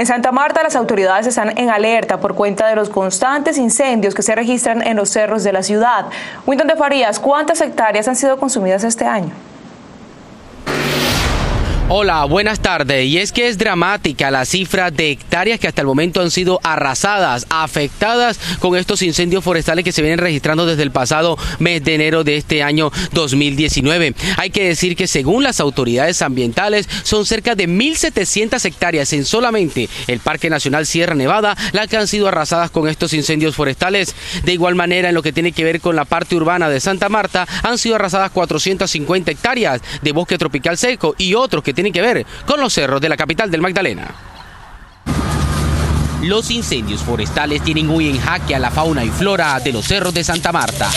En Santa Marta, las autoridades están en alerta por cuenta de los constantes incendios que se registran en los cerros de la ciudad. Winton de Farías, ¿cuántas hectáreas han sido consumidas este año? Hola, buenas tardes. Y es que es dramática la cifra de hectáreas que hasta el momento han sido arrasadas, afectadas con estos incendios forestales que se vienen registrando desde el pasado mes de enero de este año 2019. Hay que decir que según las autoridades ambientales son cerca de 1.700 hectáreas en solamente el Parque Nacional Sierra Nevada las que han sido arrasadas con estos incendios forestales. De igual manera, en lo que tiene que ver con la parte urbana de Santa Marta, han sido arrasadas 450 hectáreas de bosque tropical seco y otros que tienen que ver con los cerros de la capital del Magdalena. Los incendios forestales tienen hoy en jaque a la fauna y flora de los cerros de Santa Marta.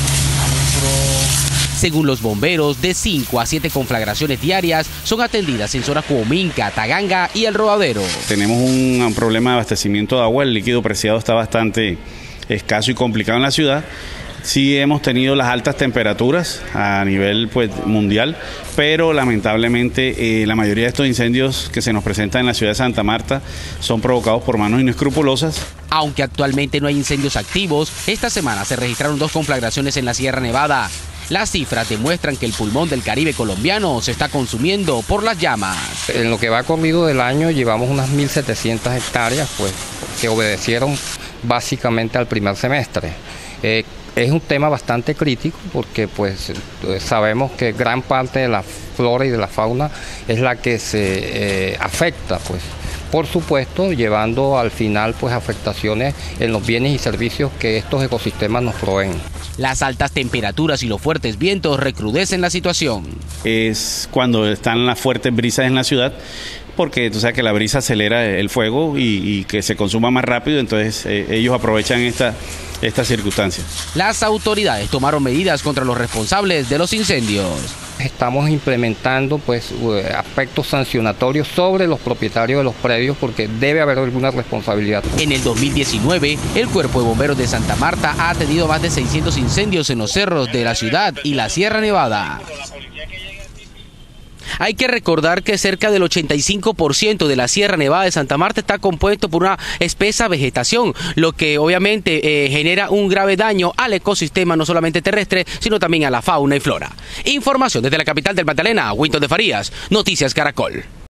Según los bomberos, de 5 a 7 conflagraciones diarias son atendidas en zonas como Minca, Taganga y El Rodadero. Tenemos un problema de abastecimiento de agua, el líquido preciado está bastante escaso y complicado en la ciudad. Sí hemos tenido las altas temperaturas a nivel mundial, pero lamentablemente la mayoría de estos incendios que se nos presentan en la ciudad de Santa Marta son provocados por manos inescrupulosas. Aunque actualmente no hay incendios activos, esta semana se registraron 2 conflagraciones en la Sierra Nevada. Las cifras demuestran que el pulmón del Caribe colombiano se está consumiendo por las llamas. En lo que va corrido del año llevamos unas 1.700 hectáreas que obedecieron básicamente al primer semestre. Es un tema bastante crítico porque sabemos que gran parte de la flora y de la fauna es la que se afecta, por supuesto, llevando al final afectaciones en los bienes y servicios que estos ecosistemas nos proveen. Las altas temperaturas y los fuertes vientos recrudecen la situación. Es cuando están las fuertes brisas en la ciudad, porque tú sabes que la brisa acelera el fuego y que se consuma más rápido, entonces ellos aprovechan estas circunstancias. Las autoridades tomaron medidas contra los responsables de los incendios. Estamos implementando aspectos sancionatorios sobre los propietarios de los predios porque debe haber alguna responsabilidad. En el 2019, el Cuerpo de Bomberos de Santa Marta ha atendido más de 600 incendios en los cerros de la ciudad y la Sierra Nevada. Hay que recordar que cerca del 85% de la Sierra Nevada de Santa Marta está compuesto por una espesa vegetación, lo que obviamente genera un grave daño al ecosistema no solamente terrestre, sino también a la fauna y flora. Información desde la capital del Magdalena, Winton de Farías, Noticias Caracol.